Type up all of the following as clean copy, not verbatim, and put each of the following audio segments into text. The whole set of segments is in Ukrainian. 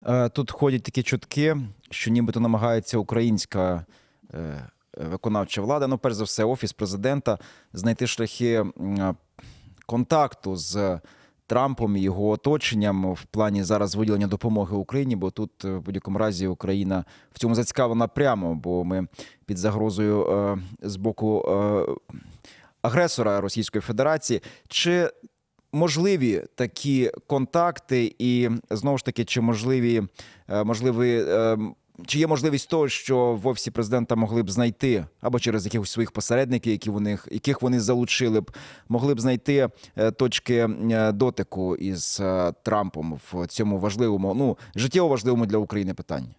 Тут ходять такі чутки, що нібито намагається українська виконавча влада, ну, перш за все, Офіс президента, знайти шляхи контакту з Трампом і його оточенням в плані зараз виділення допомоги Україні, бо тут в будь-якому разі Україна в цьому зацікавлена прямо, бо ми під загрозою з боку агресора Російської Федерації. Чи можливі такі контакти і, знову ж таки, чи є можливість того, що в Офісі президента могли б знайти, або через якихось своїх посередників, яких вони залучили б, могли б знайти точки дотику із Трампом в цьому важливому, ну, життєво важливому для України питанні?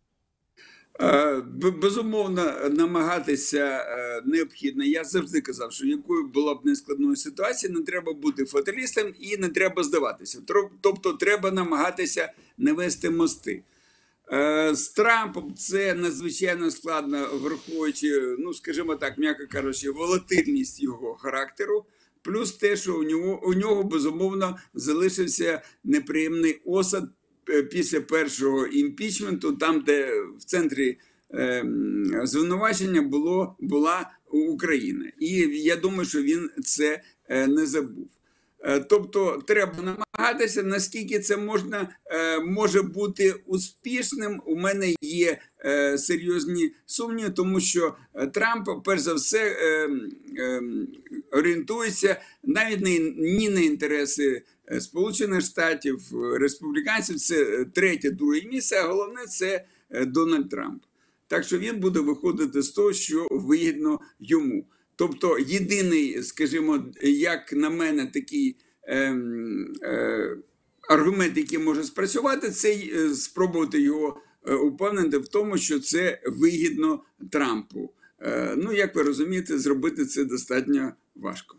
Безумовно, намагатися необхідно. Я завжди казав, що якою була б нескладною ситуація, не треба бути фаталістом і не треба здаватися. Тобто треба намагатися навести мости. З Трампом це надзвичайно складно, враховуючи, ну, скажімо так, м'яко кажучи, волатильність його характеру, плюс те, що у нього безумовно залишився неприємний осад після першого імпічменту, там, де в центрі звинувачення була Україна. І я думаю, що він це не забув. Тобто треба намагатися, наскільки це може бути успішним. У мене є серйозні сумніви, тому що Трамп, перш за все, орієнтується навіть не на інтереси Сполучених Штатів, республіканців, це третє-друге місце, а головне – це Дональд Трамп. Так що він буде виходити з того, що вигідно йому. Тобто єдиний, скажімо, як на мене, такий аргумент, який може спрацювати, це спробувати його упевнити в тому, що це вигідно Трампу. Ну, як ви розумієте, зробити це достатньо важко.